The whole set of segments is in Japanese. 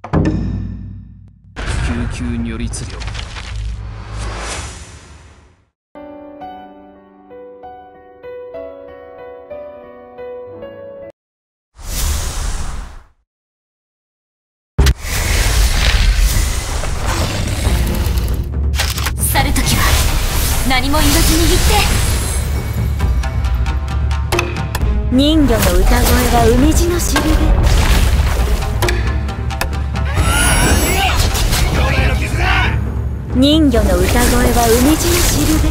救急如律令。 去るときは何も言わずに言って。 人魚の歌声は海地のしるべ。人魚の歌声は海地のしるべ。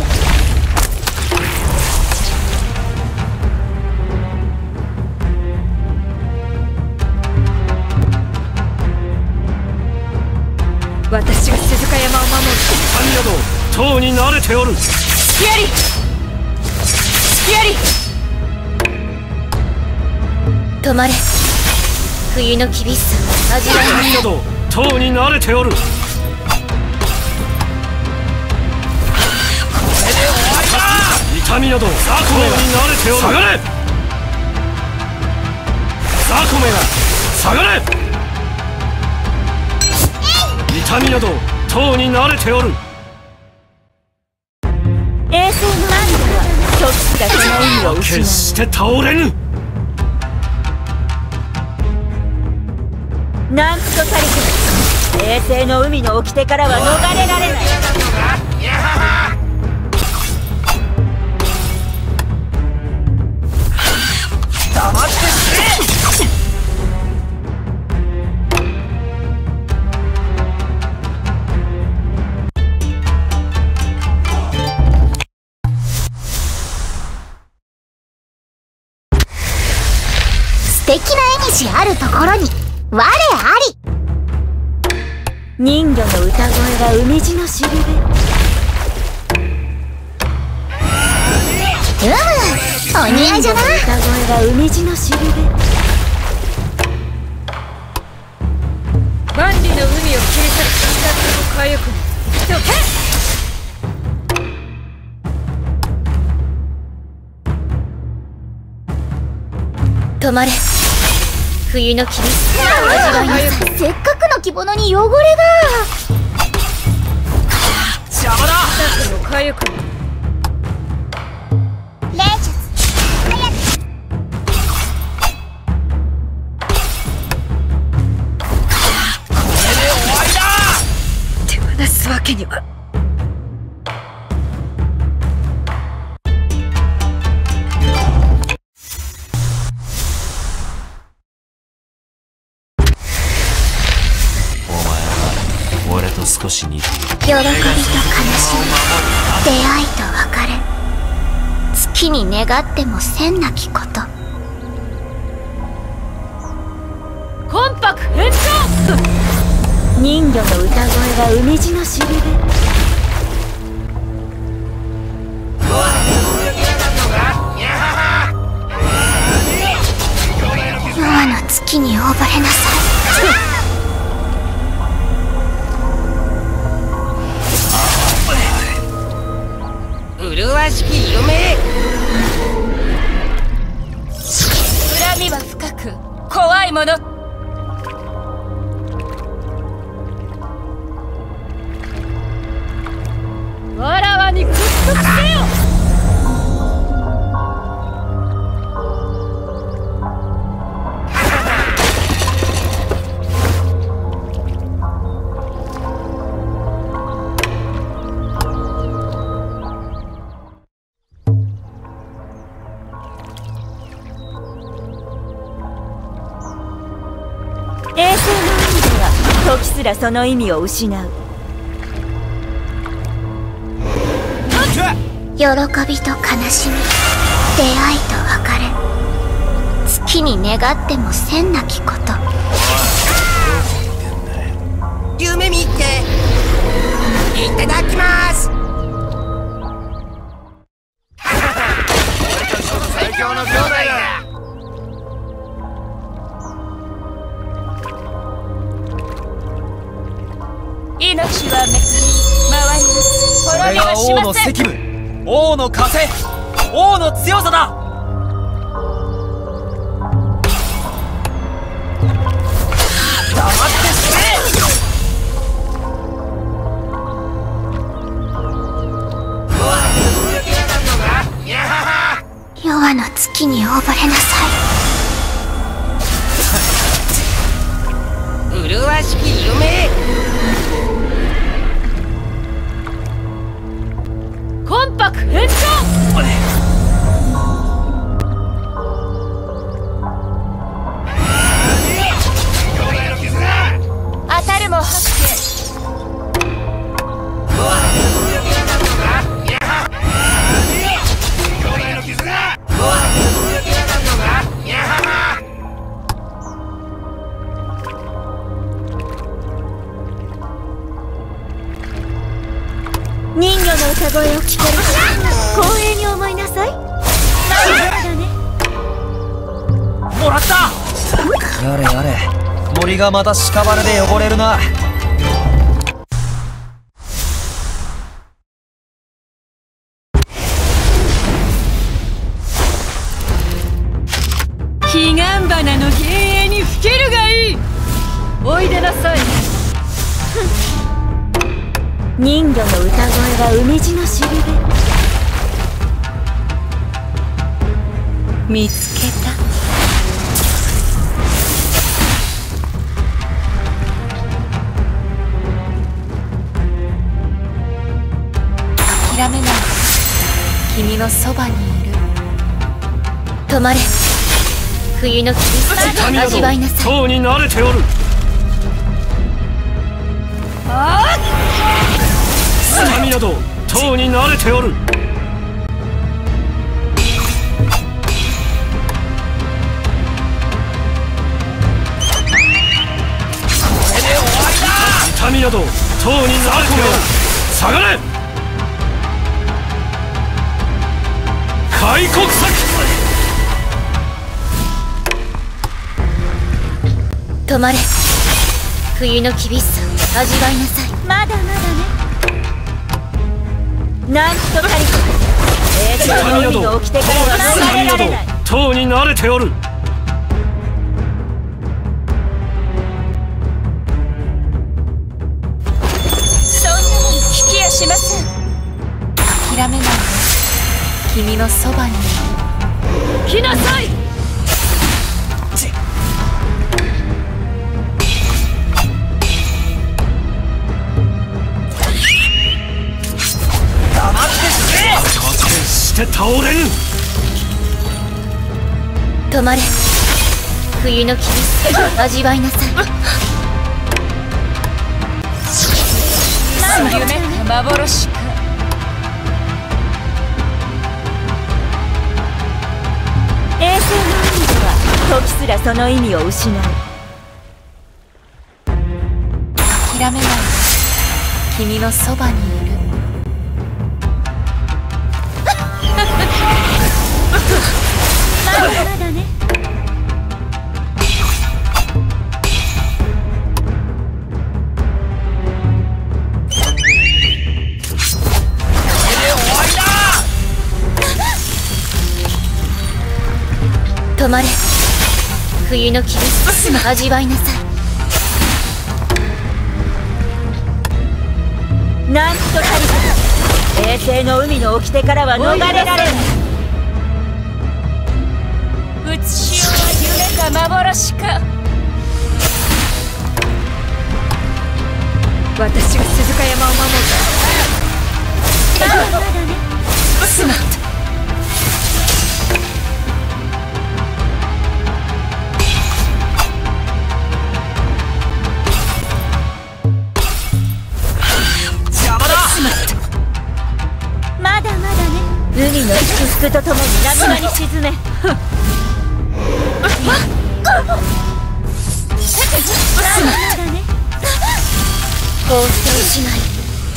私が鈴鹿山を守る。 神など塔に慣れておる。 スキアリスキアリ止まれ。冬の厳しさ味わい。 神など塔に慣れておる。痛みなどザコメが慣れておる。下がれ。ザコメが下がれ。痛みなど塔に慣れておる。 衛星のアンドは時すらその意味を失う。 決して倒れぬ。 なんとさりて衛星の海の掟からは逃れられない。 黙ってくれ。 素敵な縁あるところに我あり。 人魚の歌声は海地のしるべ。 お似合いじゃな。 人魚の歌声は海地のしるべ。万里の海を切り裂く感覚の火力にどけ。止まれ。冬の厳しさ味わいなさい。 せっかくの着物に汚れが。 邪魔だ。 スタッフの火力にレーシャス早く。 これで終わりだ。 手放すわけには。 少し似ている。 喜びと悲しみ、出会いと別れ、月に願っても千なきこと。 魂魄返上。人魚の歌声は海地のしるべ。 夜明の月に溺れなさい。 麗しき夢。 恨みは深く怖いもの。わらわに屈服せよ。衛星の海では時すらその意味を失う。 喜びと悲しみ、出会いと別れ、月に願っても千なきこと。 夢見ていただきます。俺たちこそ最強の兄弟だ。 命はめくり回ります。 これが王の責務、王の風、王の強さだ。 黙ってくれ。 月に溺れなさ麗しき夢。 魂魄返上。当たるも八景。人魚の歌声を聞ける光栄に思いなさい。 もらった。やれやれ、森がまた屍で汚れるな。 彼岸花の幻影にふけるがいい。おいでなさい。人魚の歌声は海地のしるべ。見つけた。諦めない。君のそばにいる。止まれ。冬の厳しさを味わいなさい。 塔に慣れておる。神など塔に慣れておる。痛みなど塔に慣れておる。下がれ。開国策。 止まれ。冬の厳しさを味わいなさい。まだまだね。なんとかりこ永久の海が起きてからは逃れられない。 塔に慣れておる。 そんなに聞きやしません。諦めないで。君のそばにいる。来なさい。 して倒れん。 止まれ。冬の厳しさを味わいなさい。夢か幻か。衛星の意味では時すらその意味を失う。諦めないで。君のそばにいる。まだまだね。止まれ。冬の厳しさ味わいなさい。なんとかりか。衛星の海の掟からは逃れられない。うつしようは夢か幻か。私が鈴鹿山を守る。まだまだね。しまった。まだまだね。海の祝福とともに波間に沈め。放送しない。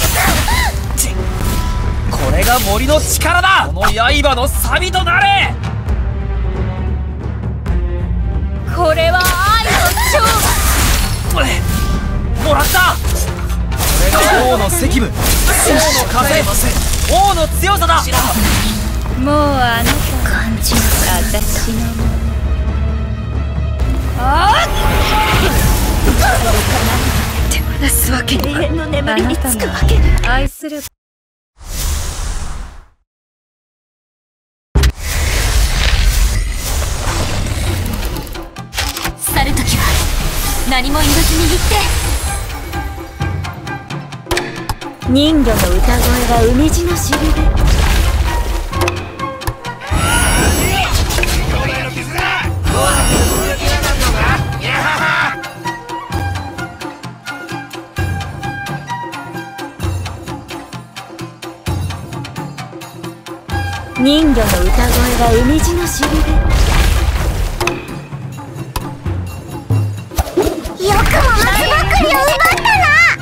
これが森の力だ。この刃の錆となれ。 これは愛の勝負。 もらった。これが王の責務、王の風、王の強さだ。 もうあなた感じの私のもの。手放すわけに永遠の眠りにつくわけに。愛する何も言わずに言って。 人魚の歌声は海地のしるべ。人魚の歌声は海地のしるべ。 よくも松ぼっくりを奪ったな。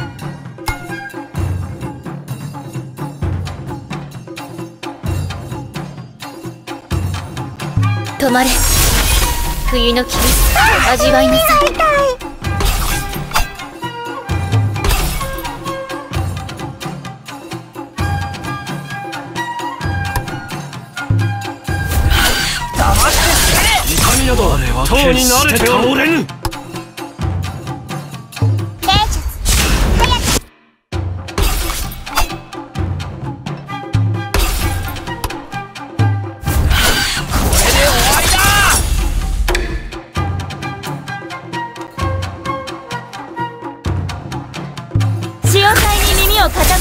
止まれ。冬の厳しさを味わいなさい。 痛みなど塔に慣れておれぬ。 潮騒に耳を傾けなさい。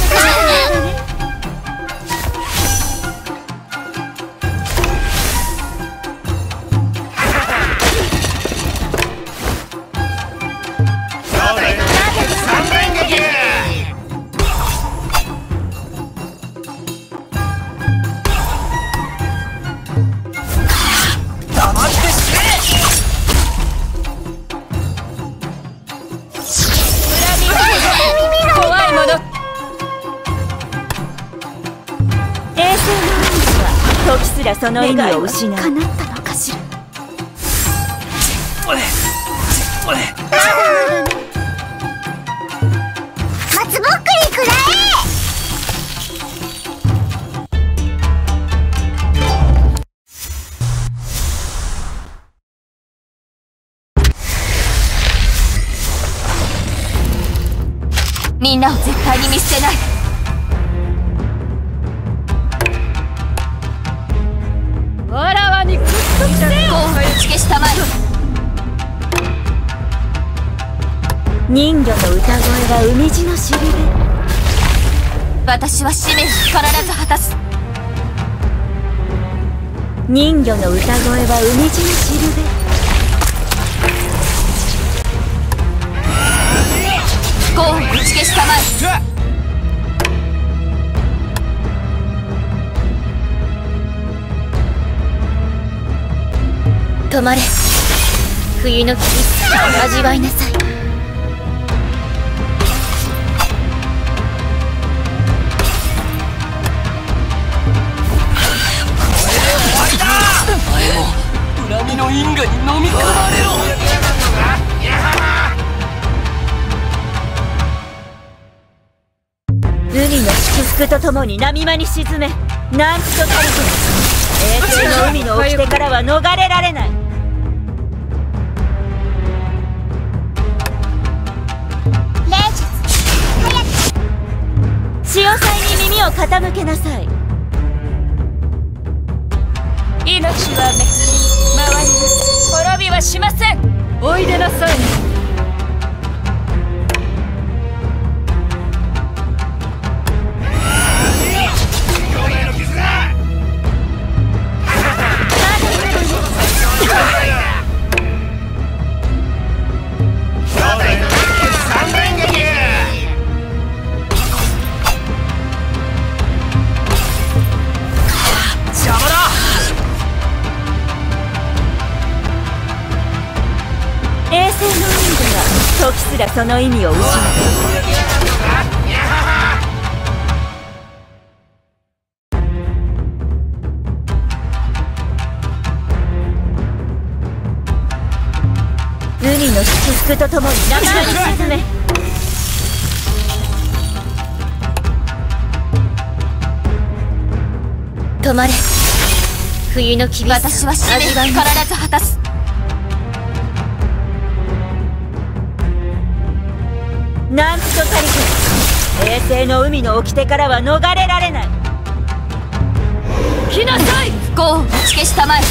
時すらその意味を失う。 叶ったのかしら。松ぼっくりくらえ。みんなを絶対に見捨てない。わらわに屈服せよ。打ち消したまえ。 人魚の歌声は海地のしるべ。 私は使命を必ず果たす。 人魚の歌声は海地のしるべ。 ゴーを打ち消したまえ。止まれ。冬の厳しさを味わいなさい。 恨みの因果に飲み込まれろ。 海の祝福とともに波間に沈め、なんとたりとも永世の海の掟からは逃れられない。潮騒に耳を傾けなさい。 命はめ回ります。滅びはしません。おいでなさい。 衛星の海では時すらその意味を失う。海の祝福とともに波間に沈め、 止まれ。冬の厳しさ。私は使命を必ず果たす。 なんとたりと衛星の海の掟からは逃れられない。 来なさい。不幸を打ち消したまえ。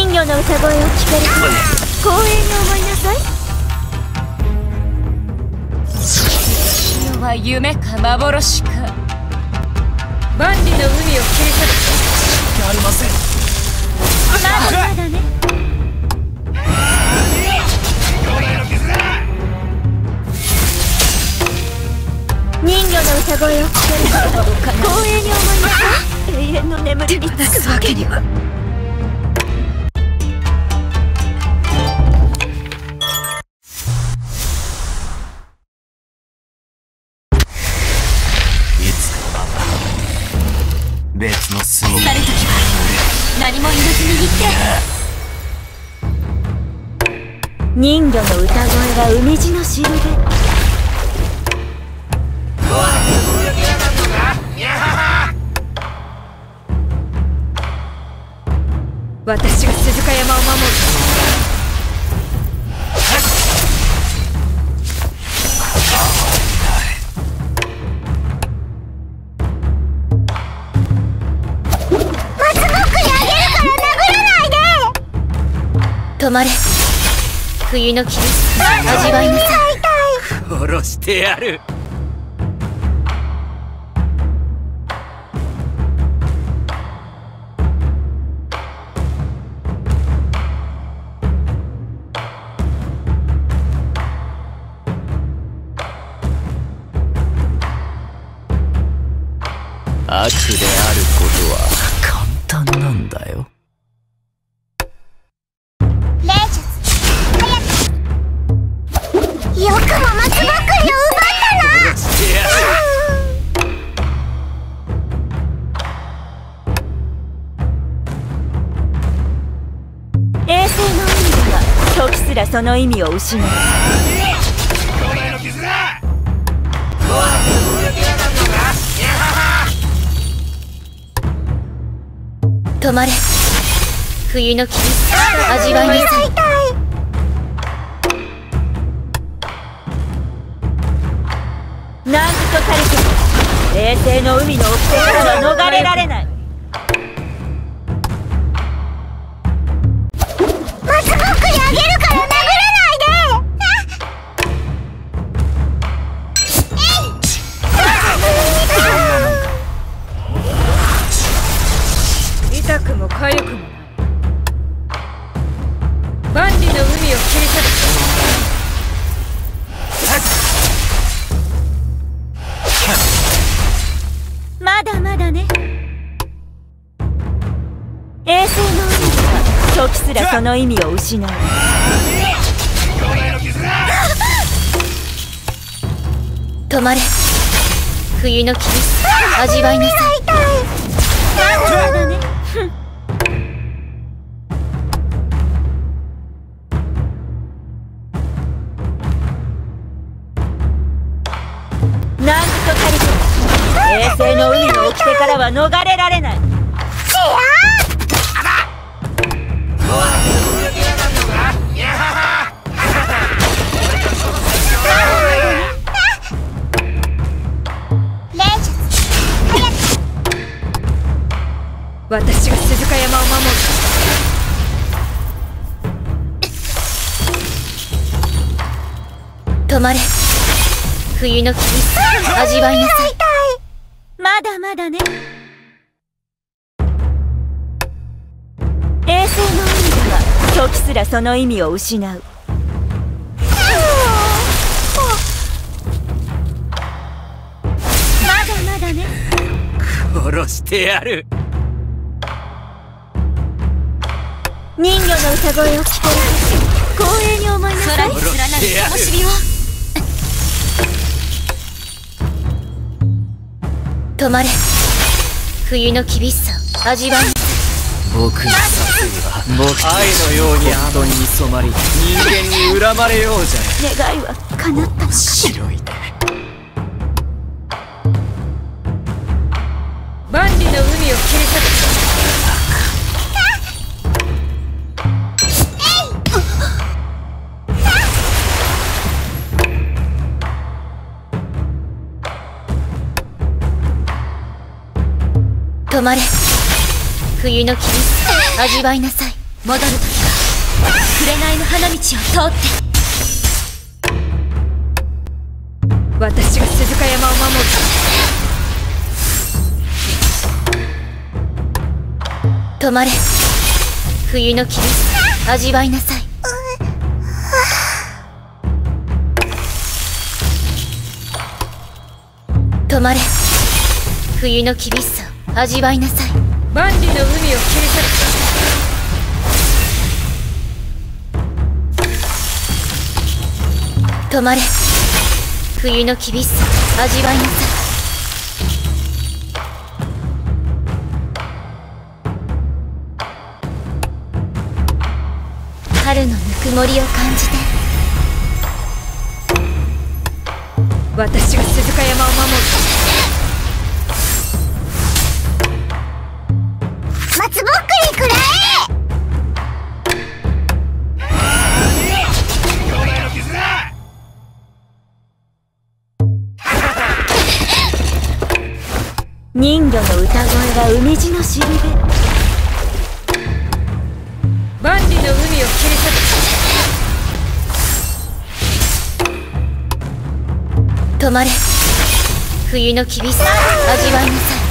人魚の歌声を聞けると光栄に思いなさい。 潮は夢か幻か。万里の海を切り裂く。 ありません。 まだまだね。人魚の歌声を聞けると光栄に思いなさい。永遠の眠りにつくわけには。 別の隅に去るときは何も言わずに言って。 人魚の歌声は海地のしるべ。 私が鈴鹿山を守る。止まれ。冬の霧味わいなさい。 殺してやる。悪であることは簡単なんだよ。 よくも松ぼっくりを奪ったな。 殺してやる。 衛星の海では時すらその意味を失う。 止まれ。冬の霧味わいなさい。 なんとたりとも衛星の海の掟からは逃れられない。 松ぼっくりあげるから殴らないで。痛くも痒くもない。万里の海を切り裂く。 まだまだね。衛星の海では時すらその意味を失う。 止まれ。冬の霧味わいなさい。 まだまだね。なんとたりとも衛星の海の掟からは逃れられない。 私が鈴鹿山を守る。止まれ。冬の霧味わいなさい。 まだまだね。衛星の海では時すらその意味を失う。まだまだね。 殺してやる。 人魚の歌声を聞けると光栄に思いなさい。 空に連なる灯火を。止まれ。冬の厳しさ味わい。 僕の殺意は愛のようにアドに染まり人間に恨まれようじゃ願いは叶ったのか。 白いね。 万里の海を切り裂く。止まれ。冬の霧味わいなさい。 戻るときは紅の花道を通って私が鈴鹿山を守る。 止まれ。冬の厳しさ味わいなさい。止まれ。冬の厳しさ味わいなさい。 万里の海を切り裂く。止まれ。冬の厳しさ味わいなさい。春のぬくもりを感じて。 私が鈴鹿山を守る。 松ぼっくりくら人魚の歌声は海地のしるべ。万里の海を切り裂止まれ。冬の厳しさ味わいなさい。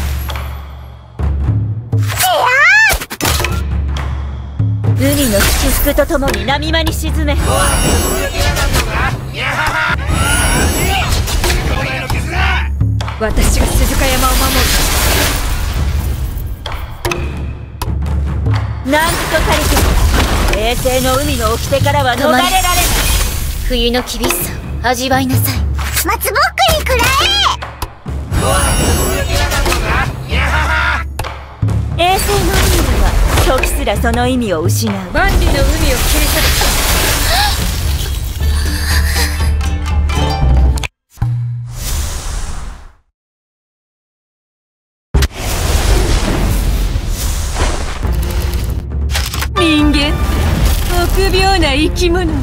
海の起伏とともに波間に沈め。私が鈴鹿山を守る。なんとたりとも平成の海の掟からは逃れられない。 冬の厳しさ味わいなさい。 松ぼっくりくら平成の海では時すらその意味を失う。万里の海を切り裂く。人間臆病な生き物ね。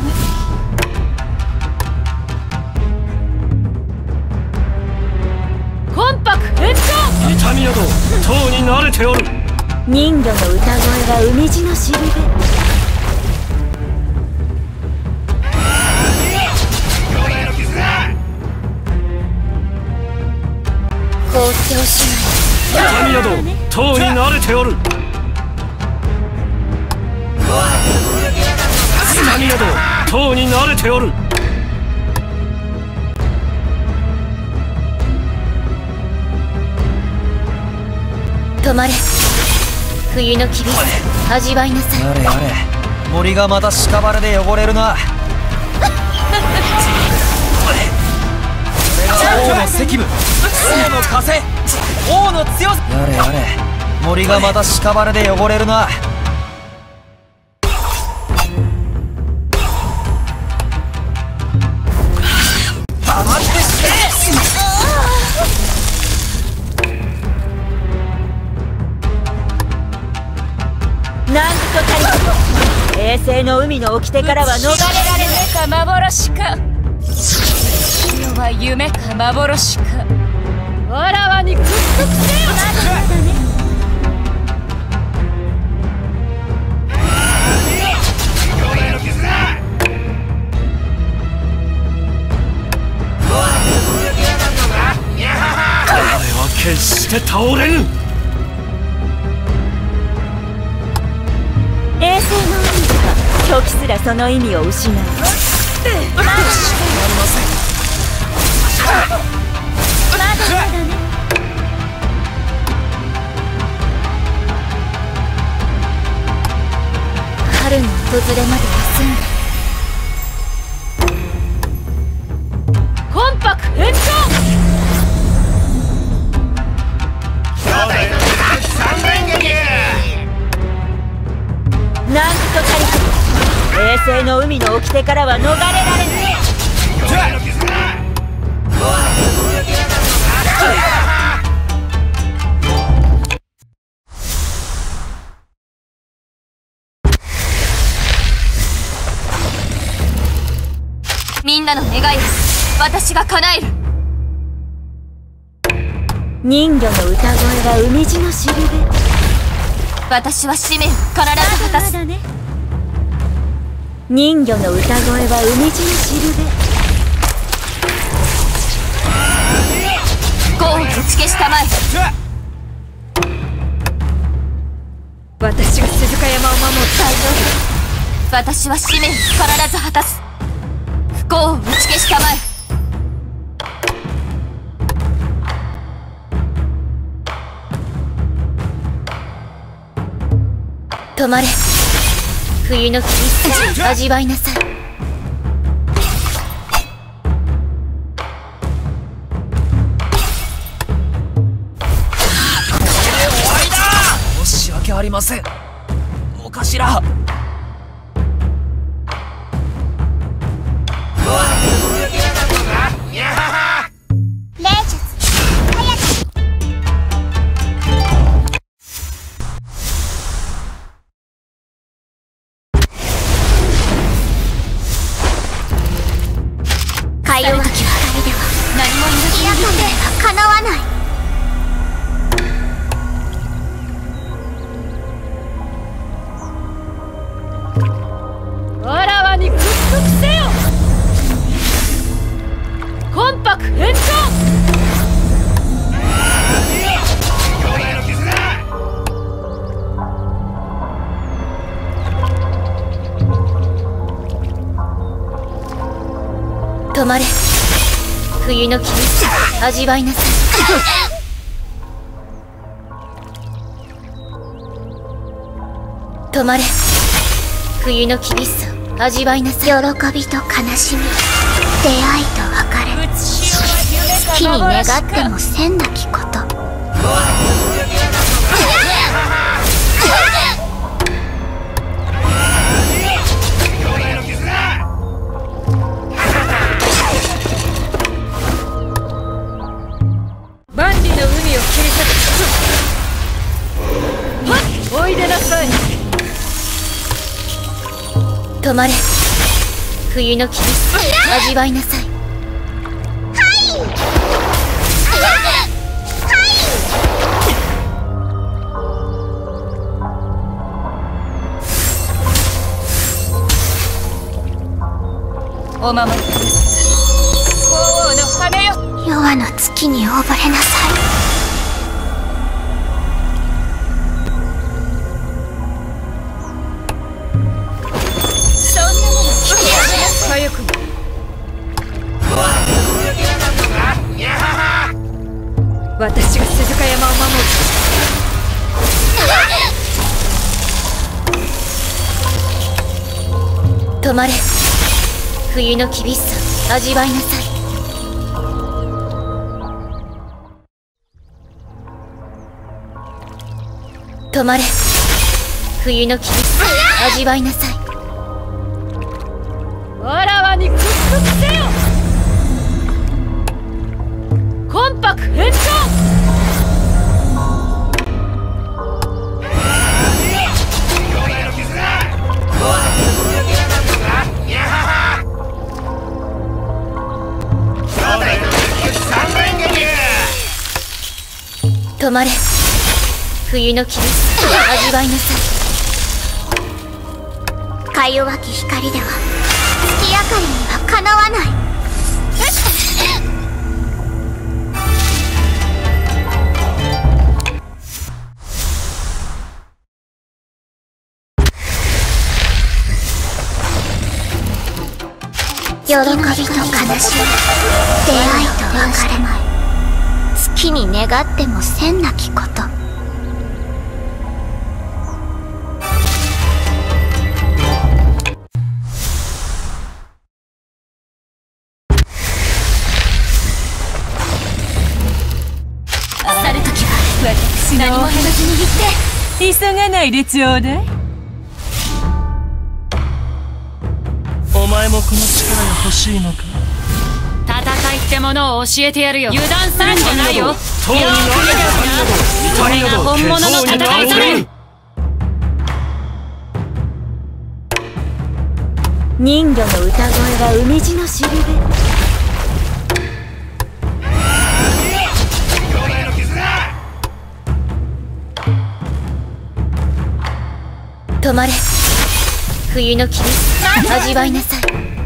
魂魄返上。 痛みなどとうに慣れておる。 人魚の歌声は海地のしるべ。 放っておしまい。 痛みなどとうに慣れておる。痛みなどとうに慣れておる。 止まれ。冬の厳しさ味わいなさい。 やれやれ、森がまた屍で汚れるな。これが王の責務、王の風、王の強さ。やれやれ、森がまた屍で汚れるな。黙ってして。 なんとたりとも平成の海の掟からは逃れられない。 夢か幻か。世は夢か幻か。わらわに屈服せよ。 まだまだね。 我は決して倒れぬ。 平成の海では時すらその意味を失う。まだまだね。 春の訪れまで休んで。 魂魄返上。 なんとたりとも平成の海の掟からは逃れられない。 みんなの願いを私が叶える。 人魚の歌声は海地のしるべ。 私は使命を必ず果たす。 まだまだね。 人魚の歌声は海地のしるべ。 不幸を打ち消したまえ。 私が鈴鹿山を守る。 大丈夫。私は使命を必ず果たす。不幸を打ち消したまえ。止まれ。冬の厳しさを味わいなさい。 申し訳ありません、お頭。 霊術早く。か弱き光では何も嫌かではかなわない。 わらわに屈服せよ。魂魄変換。 止まれ。冬の厳しさを味わいなさい。止まれ。冬の厳しさを味わいなさい。 喜びと悲しみ、出会いと別れ、好きに願ってもせんなきこと。 万里の海を切り裂く。はっ、おいでなさい。 止まれ。冬の厳しさを味わいなさい。お守りください。 鳳凰の羽よ。 夜の月に溺れなさい。 そんなものかゆくも。私が鈴鹿山を守る。止まれ。冬の厳しさを味わいなさい。止まれ。冬の厳しさを味わいなさい。 わらわに屈服せよ。魂魄変換。 止まれ。冬の厳しさを味わいなさい。 か弱き光では月明かりにはかなわない。喜びと悲しみ、出会いと別れ、好きに願ってもせんなきこと。 去るときは私何も減らず握って急がないでちょうだい。 お前もこの力が欲しいのか。 戦いってものを教えてやるよ。油断するんじゃないよ。よーく見ておくな。これが本物の戦いだね。 人魚の歌声は海地のしるべ。 止まれ。 冬の厳しさ味わいなさい。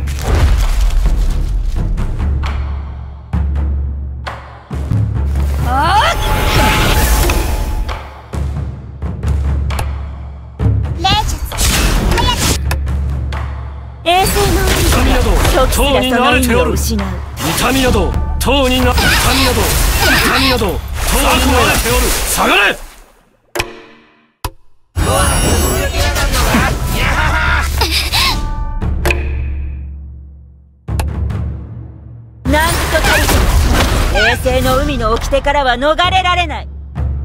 衛星の時すらその意味を失う。 痛みなどとうにな、痛みなど痛みなどとうになれておる。下がれ。 なんとたりとも衛星の海の掟からは逃れられない。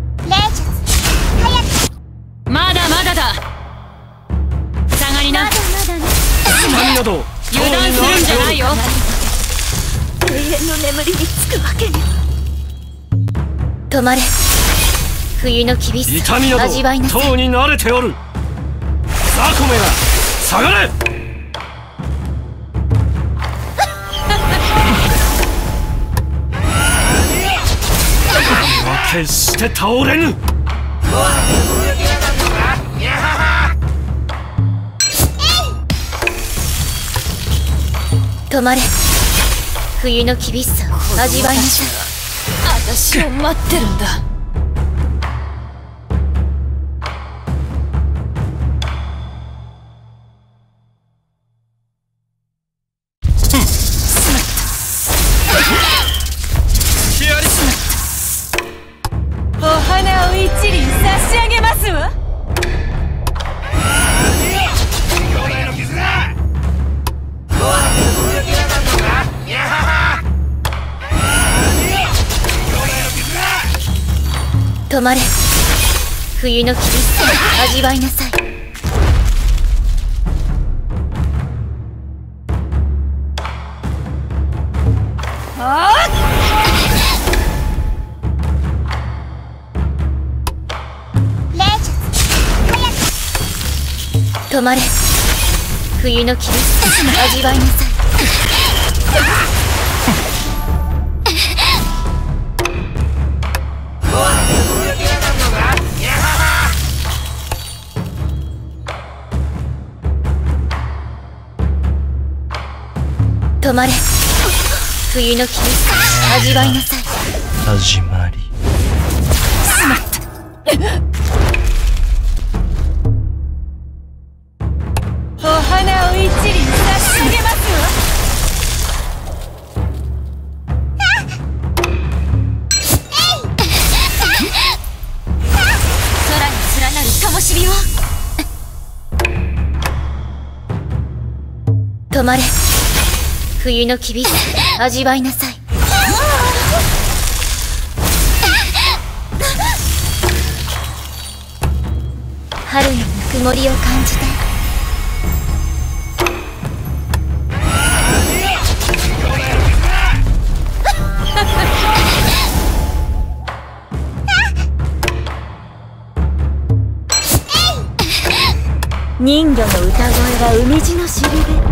まだまだだ。下がりな。 痛みなど油断するんじゃないよ。 永遠の眠りにつくわけに。 止まれ。冬の厳しさ味わいなさい。 痛みなどとうに慣れておる。ザコめが下がれ。決して倒れぬ。 止まれ。冬の厳しさ味わいなさい。 私を待ってるんだ。お花を一輪差し上げますわ。 止まれ。冬の厳しさ味わいなさい。止まれ。冬の厳しさ味わいなさい。止まれ。冬の厳しさ味わいなさい。 始まり。 お花を一輪差し上げますわ。空に連なる灯火を。 止まれ。冬の厳しさ味わいなさい。春のぬくもりを感じて。 人魚の歌声は海路のしるべ。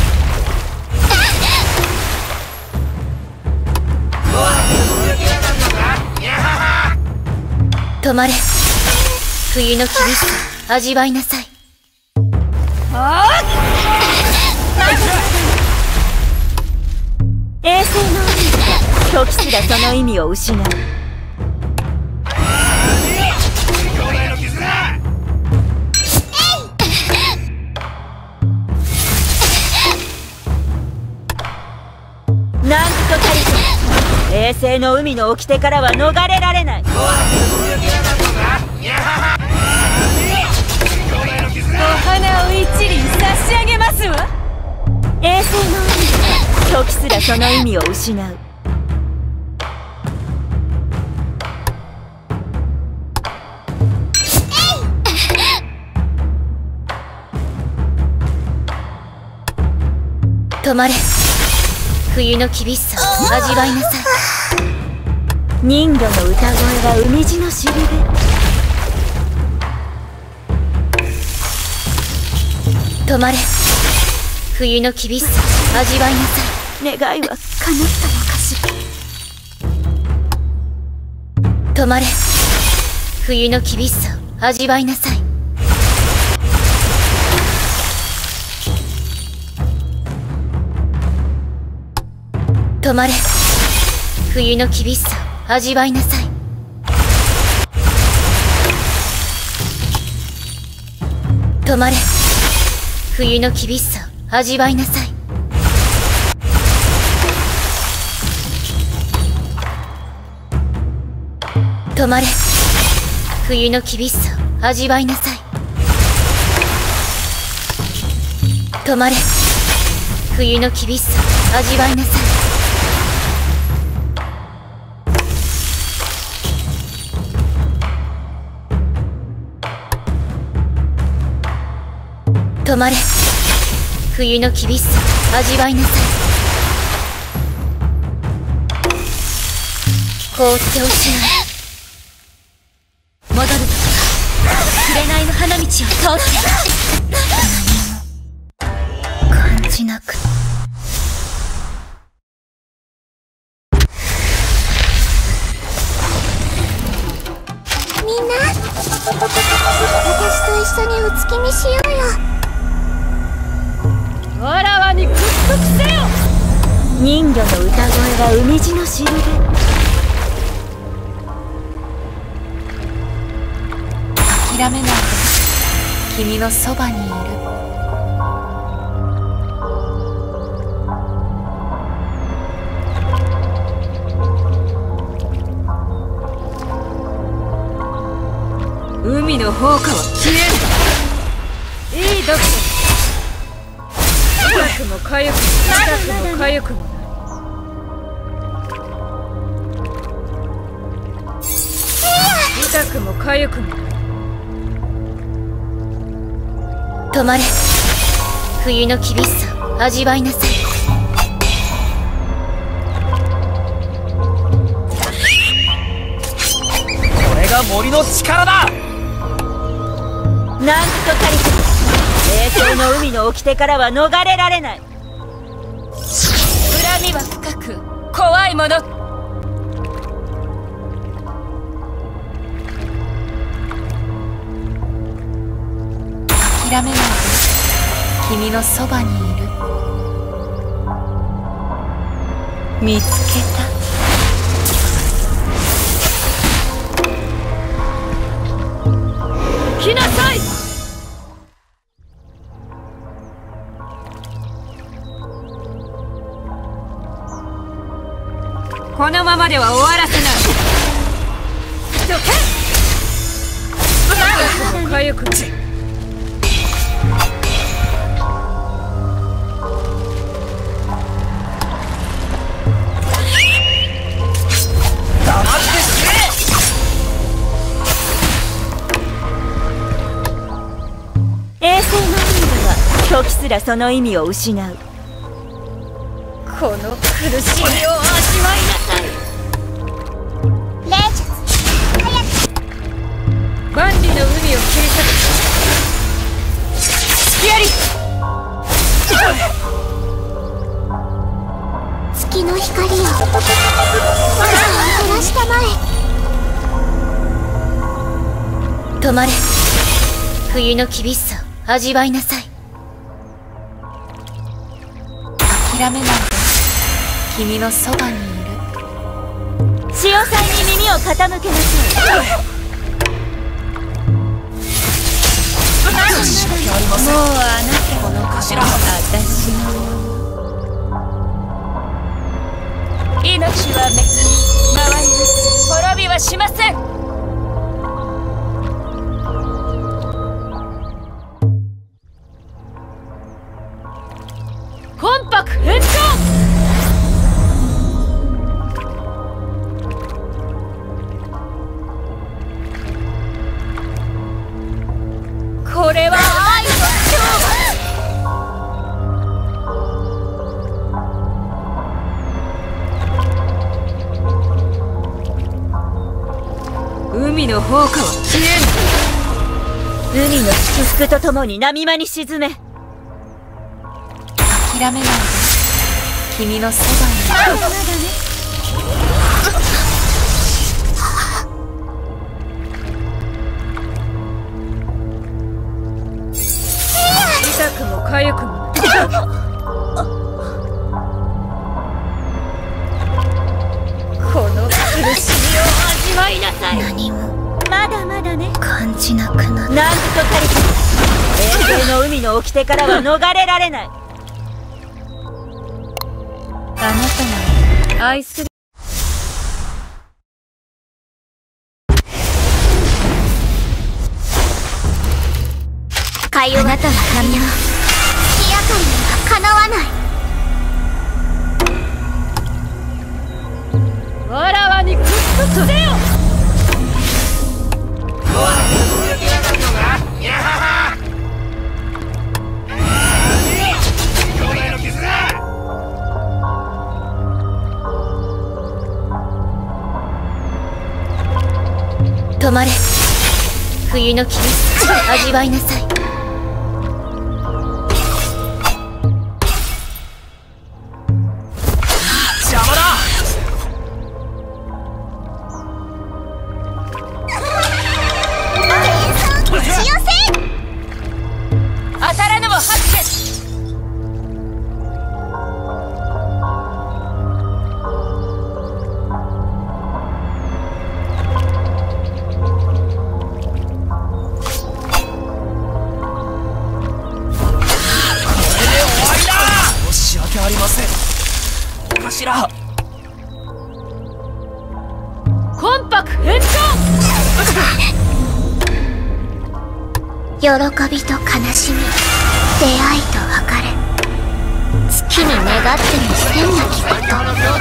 止まれ。冬の厳しさ味わいなさい。 衛星の海時すらその意味を失う。なんとたりとも衛星の海の掟からは逃れられない。 お花を一輪差し上げますわ。 衛星の海時すらその意味を失う。 止まれ。冬の厳しさ味わいなさい。 人魚の歌声は海路のしるべ。 止まれ。冬の厳しさ味わいなさい。願いは叶ったのかしら。 止まれ。冬の厳しさ味わいなさい。 止まれ。冬の厳しさを味わいなさい。止まれ。冬の厳しさを味わいなさい。止まれ。冬の厳しさを味わいなさい。止まれ。冬の厳しさを味わいなさい。止まれ。冬の厳しさを味わいなさい。凍ってほしい。戻ると紅の花道を通って何も感じなく。 みんな、私と一緒にお月見しようよ。 わらわに屈服せよ。 人魚の歌声は海地のしるべ。 諦めないで。君のそばにいる。 海の宝華は消える。いい読書。痛くも痒くも痛くも痒くもない。痛くも痒くもない。 止まれ。冬の厳しさを味わいなさい。 これが森の力だ。 なんとたりとも冷凍の海の掟からは逃れられない。 恨みは深く怖いもの。 諦めないで。君のそばにいる。見つけた。 来なさい。このままでは終わらせない。どけ。痛くも痒くも。 衛星の海では時すらその意味を失う。 この苦しみを味わいなさい。 レイジャス、早く。 万里の海を切り裂く。隙あり。 月の光よ、我らを照らしたまえ。 止まれ。冬の厳しさを味わいなさい。諦めないで。君のそばにいる。 潮騒に耳を傾けなさい。 もうあなたこの頭は私のもの。 命はめくり回ります。滅びはしません。魂魄返上。これは愛の勝負。海の宝華は消えぬ。 海の祝福とともに波間に沈め。 諦めないで。君のそばにいる。 痛くも痒くも。 まだまだね。 感じなくなった。 なんとかりと衛星の海の掟からは逃れられない。あなたが愛するあなたの髪の月明かりにはかなわない。 わらわに屈服せよ。 止まれ。冬の霧味わいなさい。 邪魔だ。 押し寄せ。 当たらぬも発見。 ありません。お頭。 魂魄返上。 喜びと悲しみ、出会いと別れ、月に願ってもせんなきこと。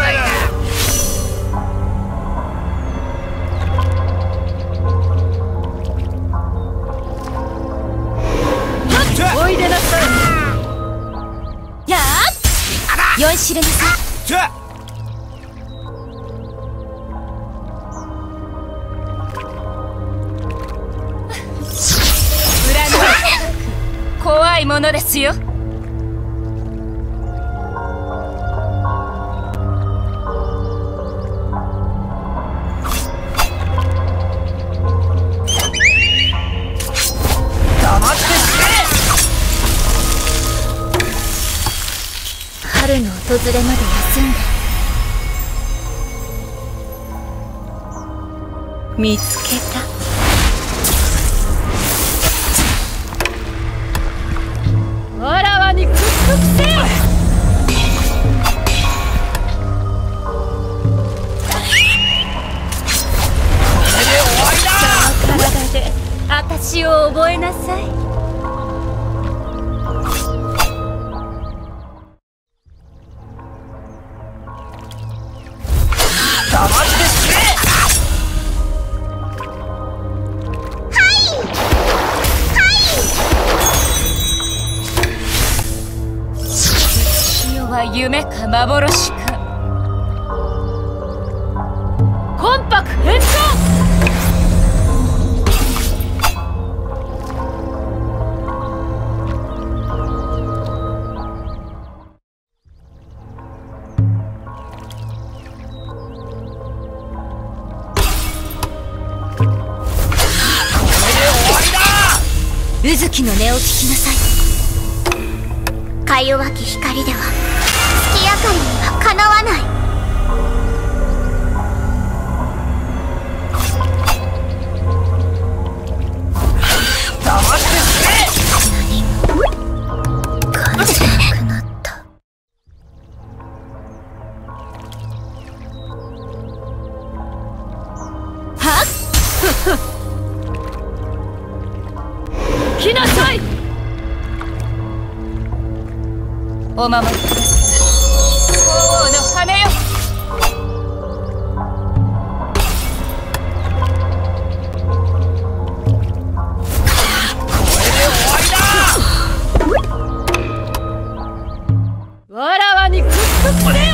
おいでなさい。やあ酔いしれなさい。 怖いものですよ。 春の訪れまで休んで。 見つけた。わらわに屈服せよ。その体で私を覚えなさい。夢か幻か。魂魄返上。 宇月の音を聞きなさい。 か弱き光では月明かりにはかなわない。 黙ってくれ。 何も感じなくなった。 はっ来なさい。お守りください。鳳凰の羽よ。わらわに屈服せよ。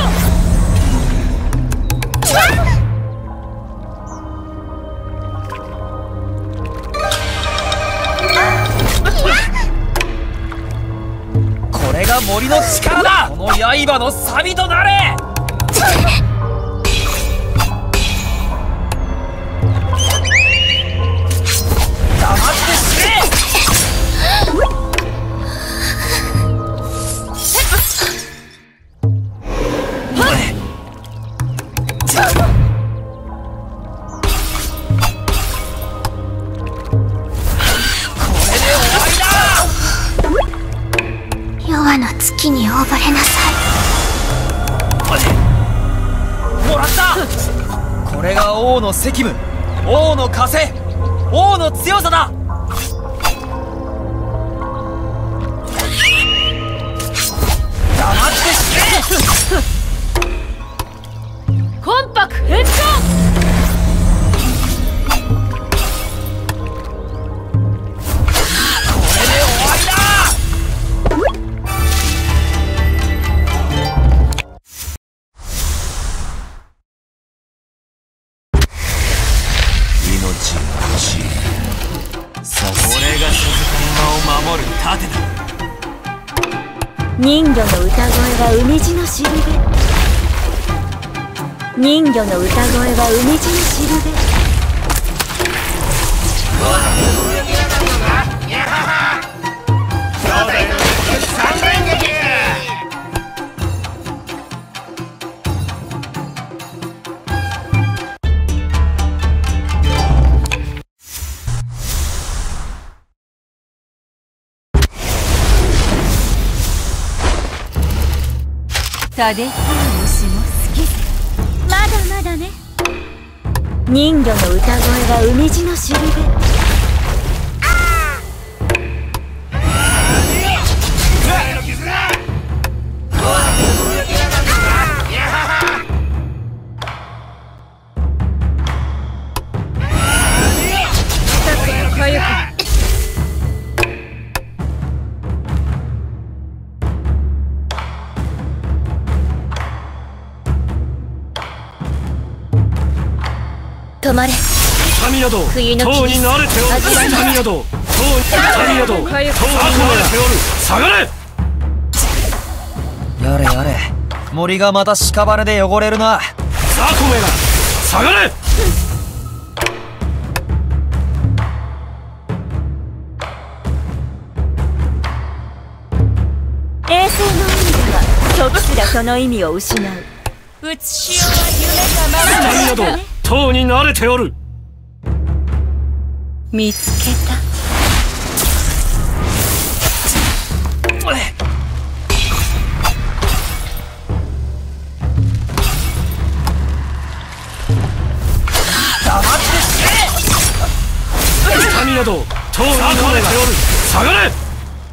これが森の力だ。この刃の錆となれ。黙ってくれ。 月に溺れなさい。 もらった。これが王の責務、王の風、王の強さだ。黙って死ね。 魂魄返上。 人魚の歌声は海地のしるべ。人魚の歌声は海地のしるべ。 タデ虫も好き。 まだまだね。人魚の歌声は海地のしるべ。 止まれ。 痛みなど冬の塔に慣れておる。痛みなど痛みなど塔に慣れておる。下がれ。 やれやれ、森がまた屍で汚れるな。 ザコめが下がれ。 衛星の海では時すらその意味を失う。 うつしようは夢がま痛みなど塔に慣れておる。 見つけた。 痛みなど塔に慣れておる。下がれ。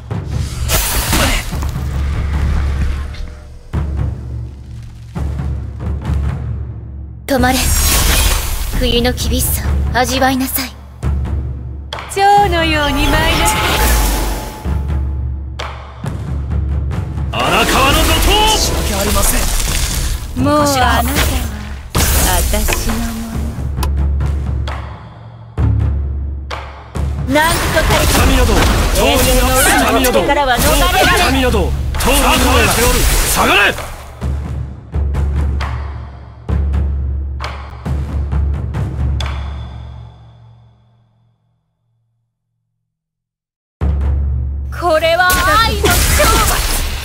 止まれ。冬の厳しさ味わいなさい。 蝶のように舞いなさい。 荒川の怒涛。 仕掛けありません。 もうあなたは私のもの。 なんとか痛みなど塔に慣れておる。 からは逃れられ痛みなど塔に慣れておる。下がれ。 これは愛の勝負。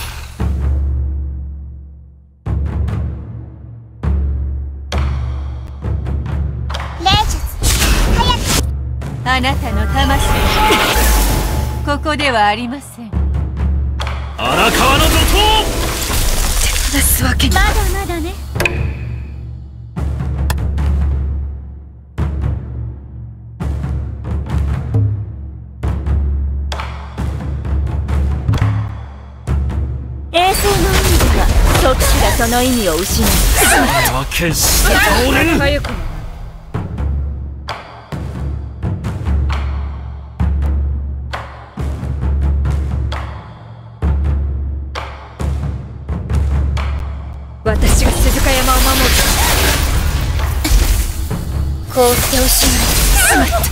霊術早く。 あなたの魂ここではありません。 荒川の怒涛。 出すわけに。 まだまだね。衛星の海では時すらその意味を失う。 それは決して倒れぬ。 かゆくも私が鈴鹿山を守る。 放っておしまい。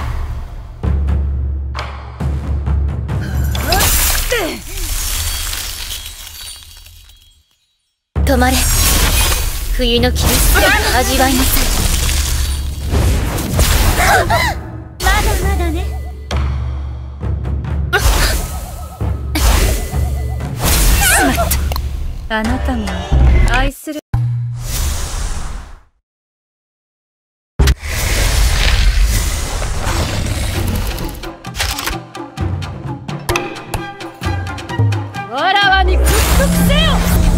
止まれ。冬の厳しさ味わいなさい。 まだまだね。 あなたも愛する。わらわに服せよ。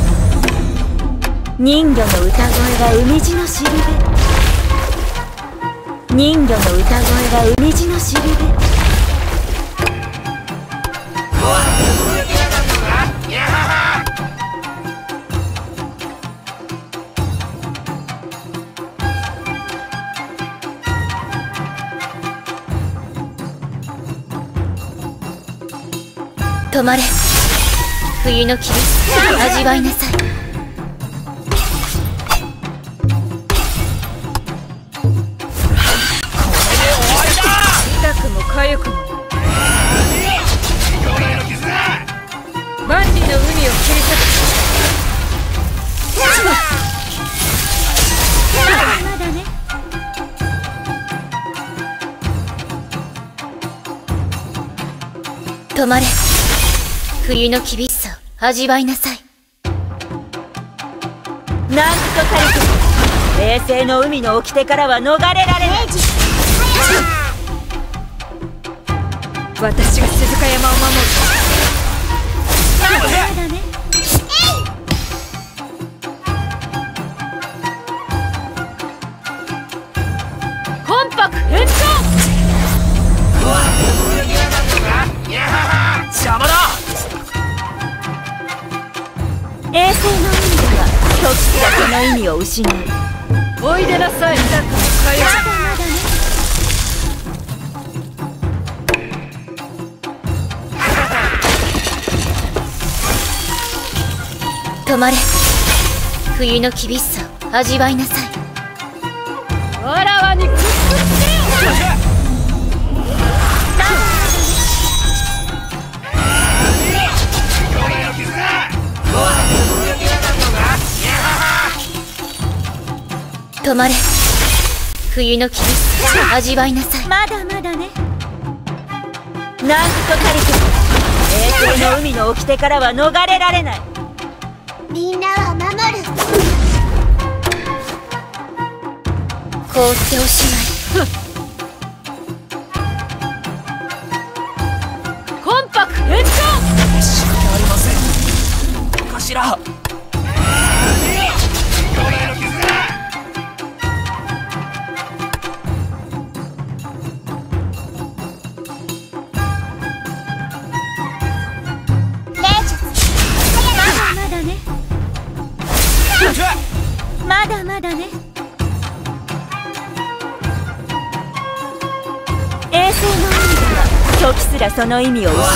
人魚の歌声は海地のしるべ。人魚の歌声は海地のしるべ。止まれ、冬の厳しさ味わいなさい。痛くも痒くも万里の海を切り裂く。まだね。止まれ、冬の厳しさ味わいなさい。なんとかり冷静の海の掟からは逃れられない。私が鈴鹿山を守る。まだね。魂魄変装。 邪魔だ。 衛星の海では時すらその意味を失う。おいでなさい。痛くもかゆくも。まだね。止まれ、冬の厳しさ味わいなさい。わらわに屈服せよ。止まれ、冬の厳しさ味わいなさい。まだまだね。なんとかりと衛星の海の掟からは逃れられない。 みんなは守る。 凍っておしまい。魂魄変装。 仕方ありません。頭。 まだまだね。衛星の海では時すらその意味を失う。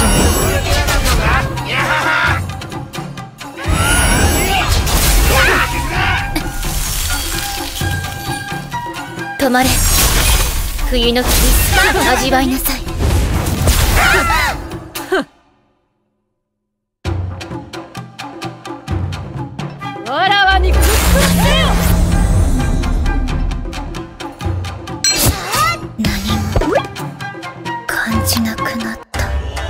止まれ、冬の厳しさ味わいなさい。わらわに屈服せよ。何も感じなくなった。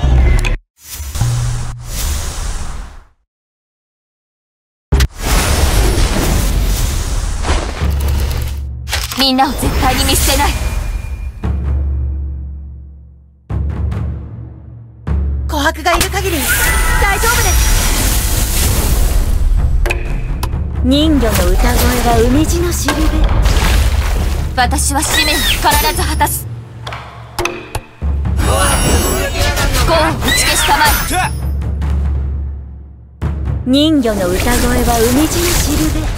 みんなを絶対に見捨てない。琥珀がいる限り大丈夫です。人魚の歌声は海地のしるべ。私は使命を必ず果たす。不幸を打ち消したまえ。人魚の歌声は海地のしるべ。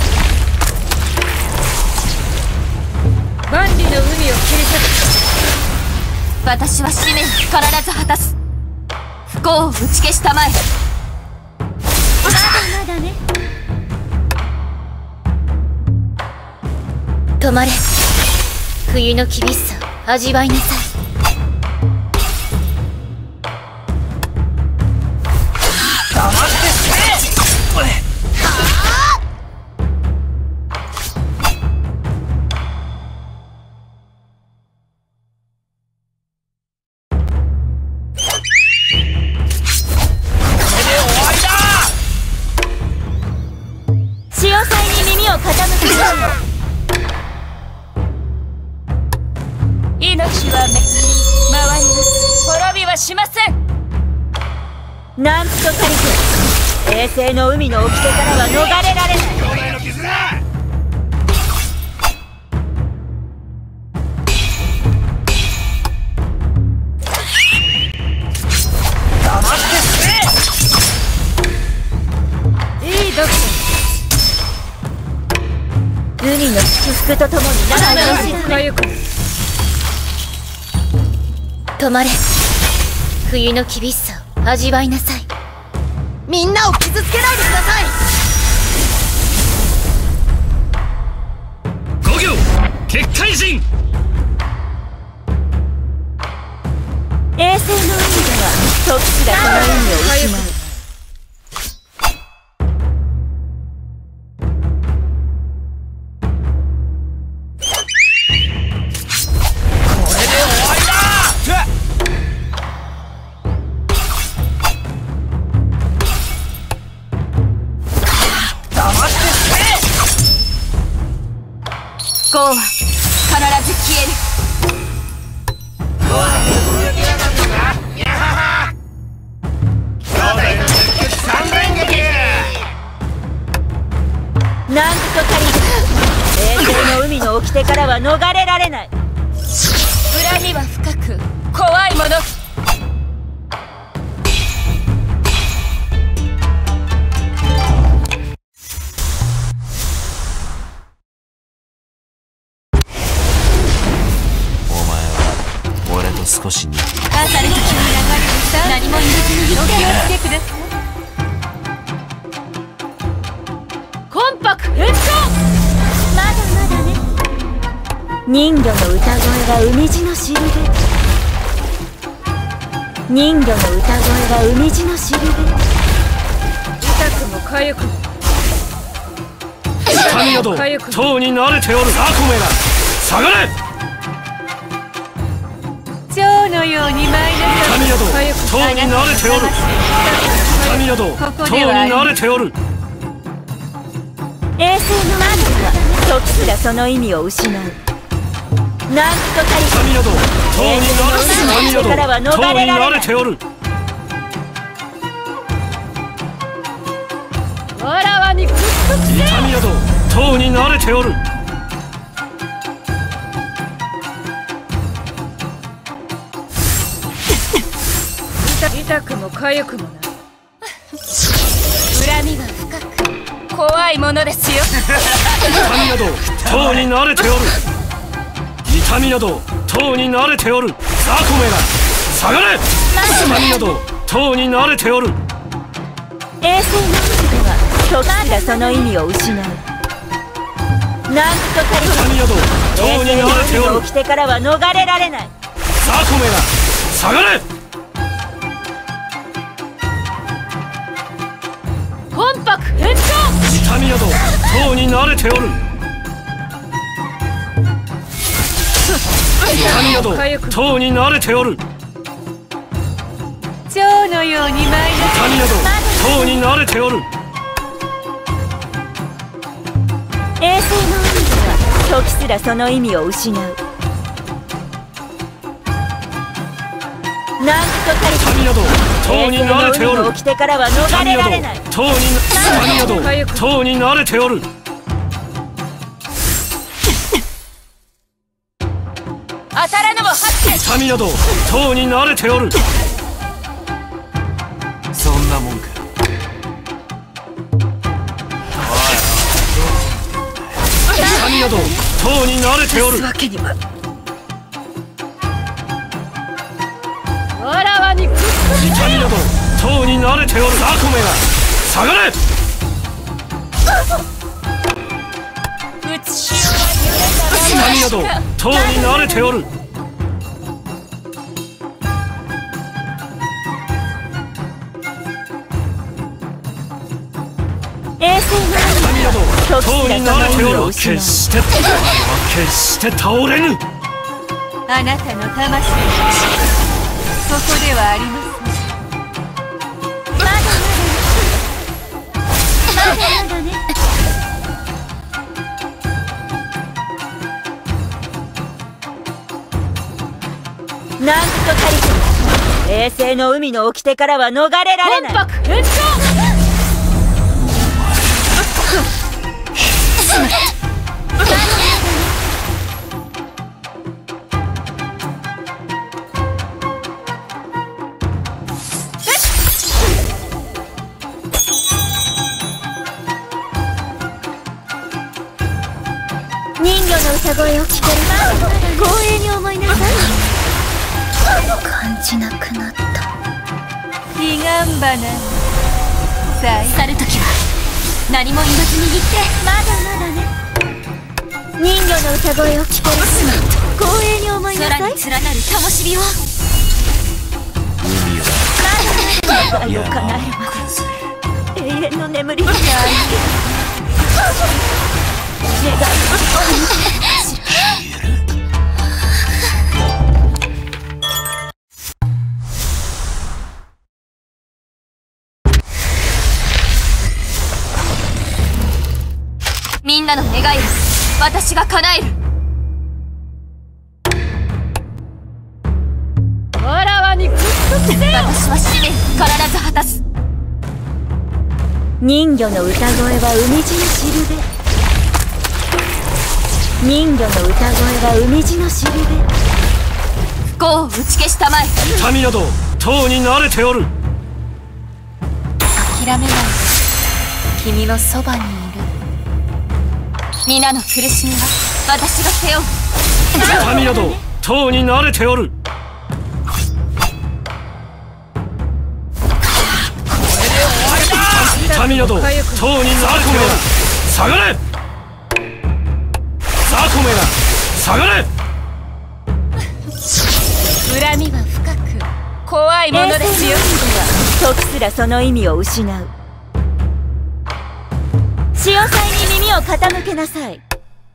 万里の海を切り裂く。私は使命を必ず果たす。不幸を打ち消したまえ。まだね。止まれ、冬の厳しさ味わいなさい。 黙ってせえ。 潮騒に耳を傾けて。命はめ回ります。滅びはしません。なんとかりと衛星の海の掟からは逃れられない。海の祝福とともに七色沈め。止まれ。冬の厳しさを味わいなさい。 みんなを傷つけないでください。 五行結界陣。 衛星の海では時すらその意味を失う。 ゴーは必ず消える。 なんと足りず。衛星の海の掟からは逃れられない。 恨みは深く怖いもの。 少しに朝の時に流れる何も言わずにお気をつけください。 魂魄変装。 まだまだね。人魚の歌声が海路のしるべ。人魚の歌声が海路のしるべ。 痛くも痒くも痛みなどとうに慣れておる。ザコメが下がれ。 蝶のように舞いなさい。 痛みなどとうに慣れておる。痛みなどとうに慣れておる。 衛星のマンは時すらその意味を失う。なんと足りず。 痛みなどとうにからは逃れられない。 ておる。 わらわにくっつくせ。 痛みなどとうに慣れておる。 痛くも痒くもな。 恨みは深く怖いものですよ。 痛みなどとうに慣れておる。痛みなどとうに慣れておる。ザコメが下がれ。痛みなどとうに慣れておる。 衛星の海では時すらその意味を失う。なんと足りず。 痛みなどとうに慣れておる。 掟からは逃れられない。 ザコメが下がれ。 魂魄変装。 痛みなどとうに慣れておる。痛みなどとうに慣れておる。 蝶のように舞いなさ痛みなどとうに慣れておる。 衛星の海では時すらその意味を失う。なんと足りず。 痛みなどとうに慣れておる。 掟からは逃れられない。 とうに慣れておる。 当たらぬも発見。 痛みなどとうに慣れておる。 そんなもんか。 痛みなどとうに慣れておる。 わけには。 わらわにくっつくせ。 痛みなどとうに慣れておる。ザコメが下がれ。痛みなどとうに慣れておる。 衛星の痛みなどとうに慣れておる。決して倒れぬ。 あなたの魂はここではありません。 まだまだね。なんと足りず。衛星の海の掟からは逃れられない。 魂魄変装。 の歌声を聞ける。光栄に思いなさい。感じなくなった。 彼岸花さあ去るときは何も言わず握って。 まだね。人魚の歌声を聞ける。光栄に思いなさい。 空に連なる灯火を。 願いを叶えるまで永遠の眠りに。願いみんなの願いを私が叶える。 わらわに屈服せよ。 私は使命必ず果たす。 人魚の歌声は海地のしるべ。人魚の歌声は海地のしるべ。 不幸を打ち消したまえ。 痛みなどとうに慣れておる。 諦めないで君のそばにいる。皆の苦しみは私が背負う。 痛みなどとうに慣れておる。痛みなどとうに慣れておる。下がれ。ザコメが下がれ。 恨みは深く怖いものですよ。 時すらその意味を失う。潮騒に耳を傾けなさい。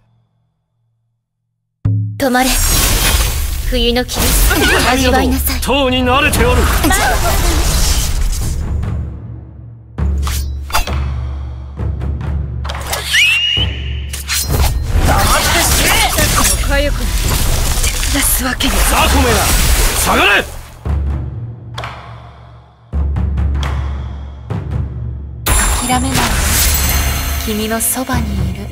止まれ。冬の霧味わいなさい。 とうに慣れておる。 かゆく手出すわけに。 ザコメが下がれ。 諦めないで君のそばにいる。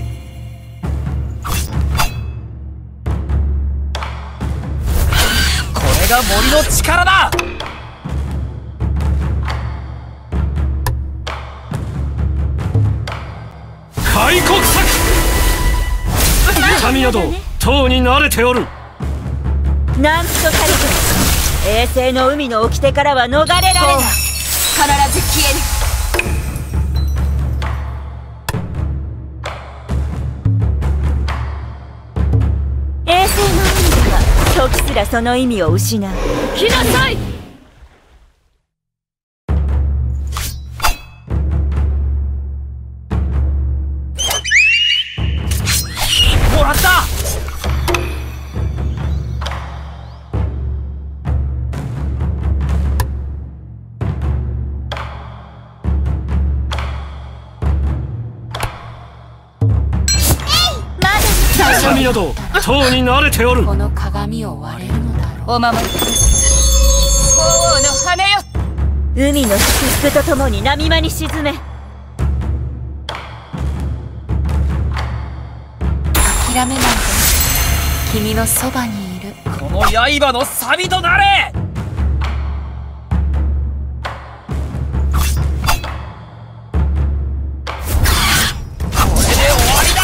これが森の力だ。 開国策。痛みなどとうに慣れておる。 なんとたるく衛星の海の掟からは逃れられない。 必ず消える。 衛星の海では時すらその意味を失う。 来なさい。 もらった。 痛みなどとうに慣れておる。 この鏡を割れるのだろう。お守りください。鳳凰の羽よ。 海の祝福とともに波間に沈め。 諦めないで君のそばにいる。 この刃の錆となれ。これで終わりだ。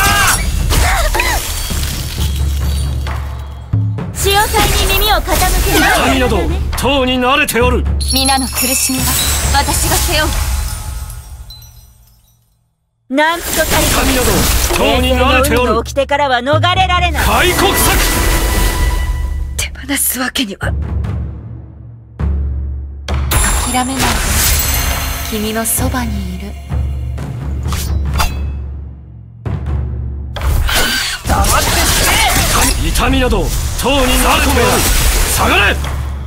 潮騒に耳を傾ける。 痛みなどとうに慣れておる。 皆の苦しみは私が背負う。 なんとたる痛みなどとうに慣れておる。 掟からは逃れられない。 開国策。 手放すわけには。 諦めないで君のそばにいる。 黙って死ね。 痛みなどとうに慣れておる。下がれ。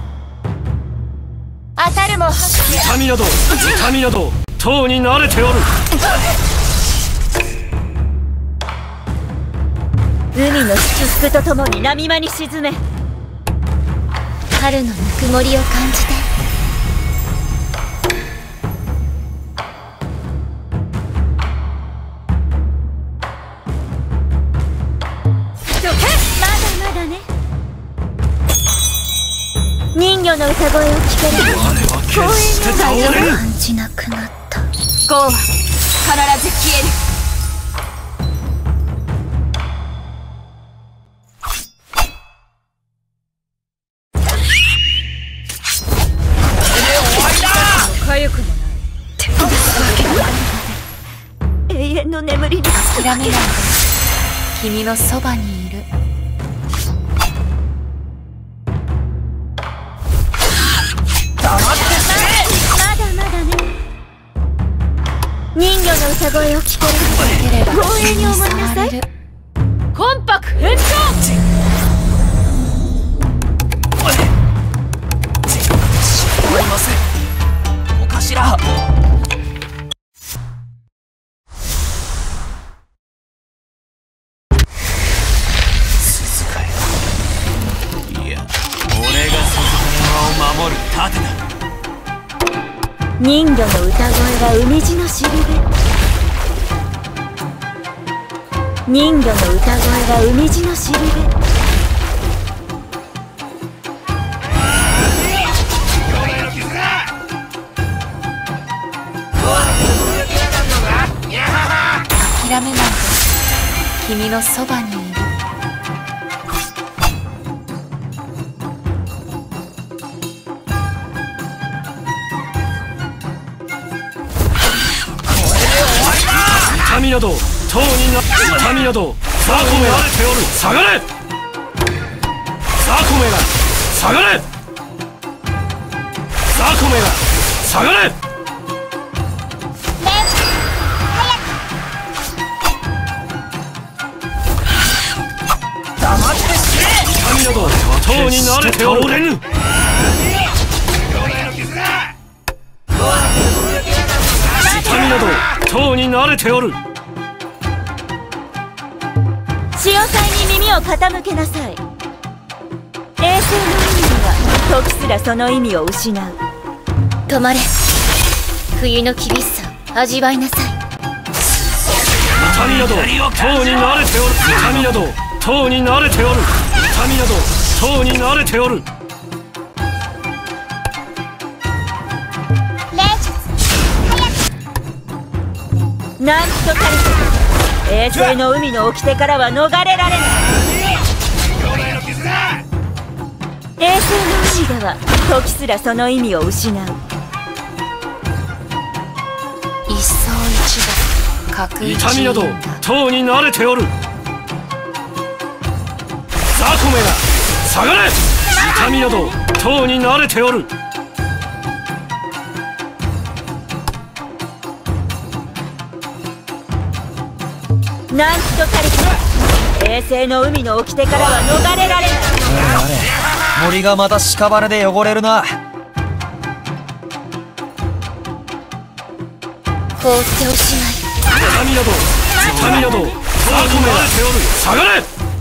当たるも痛みなどとうに慣れておる。 海の祝福とともに波間に沈め。 春のぬくもりを感じて。 まだね。人魚の歌声を聞ける。 決して倒れる。 感じなくなった。 業は必ず消える。 永遠の眠りにつく諦めないで、君のそばにいる。 黙ってまだまだね。人魚の歌声を聞ければ光栄に思いなさい。魂魄返上。 構いません、お頭。鈴鹿山、いや、俺が鈴鹿山を守る盾だ。 人魚の歌声は海地のしるべ。人魚の歌声は海地のしるべ。諦めないで、君のそばにいる。 痛みなどとうにな、痛みなどザコメがておる。下がれ、ザコメが下がれ、ザコメが下がれ。 黙って死ね。 痛みなどとうに慣れておれぬ。痛みなどとうに慣れておる。 潮騒に耳を傾けなさい。衛星の意味は時すらその意味を失う。止まれ、冬の厳しさを味わいなさい。 痛みなどとうに慣れておる。痛みなどとうに慣れておる。痛みなどとうに慣れておる。 なんとかり衛星の海の掟からは逃れられない。衛星の海では時すらその意味を失う。一層一度確一。 痛みなどとうに慣れておる。ザコメが下がれ。痛みなどとうに慣れておる。 なんとかり衛星の海の掟からは逃れられない。 あれ、森がまた屍で汚れるな。 放っておしまい。 痛みなどザコメがておる。下がれ。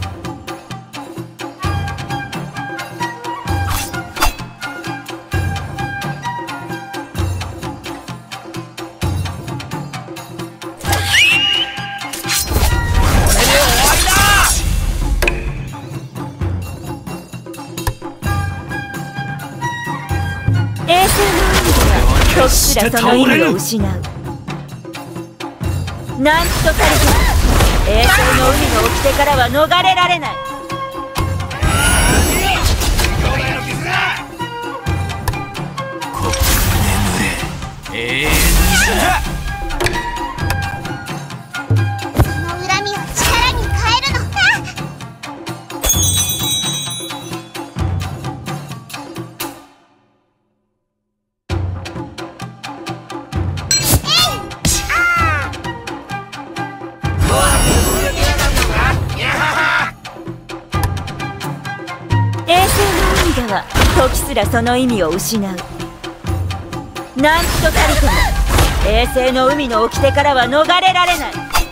衛星の海では時すらその意味を失う。なんとかり衛星の海の掟からは逃れられない。 ここで眠れ、永遠に。 その恨みを力に変えるの。 衛星の海では時すらその意味を失う。なんとたりとも衛星の海の掟からは逃れられない。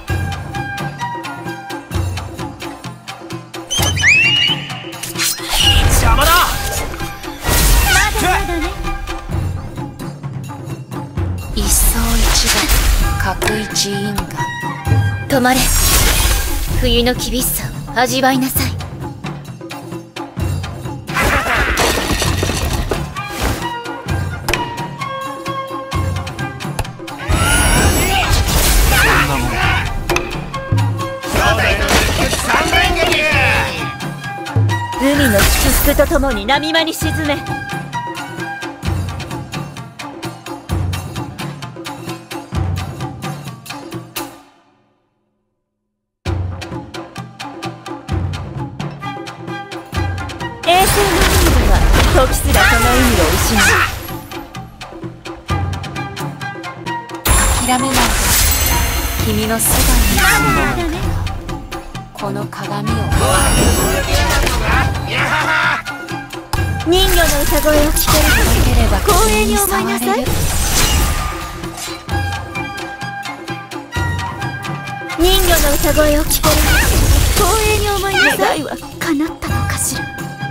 邪魔だ。 まだまだね。一層一度各一因果。止まれ、冬の厳しさを味わいなさい。海の祝福とともに波間に沈め。 時すらその意味を失う。諦めないで、君のそばにいるこの鏡を。人魚の歌声を聞ければ光栄に思いなさい。人魚の歌声を聞ければ光栄に思いなさい。願いは叶ったのかしら。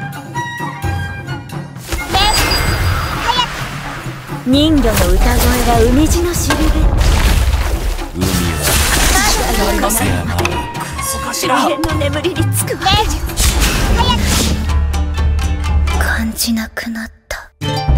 人魚の歌声が海地のしるべ。 海は山永遠の眠りにつくわけじゃ。感じなくなった。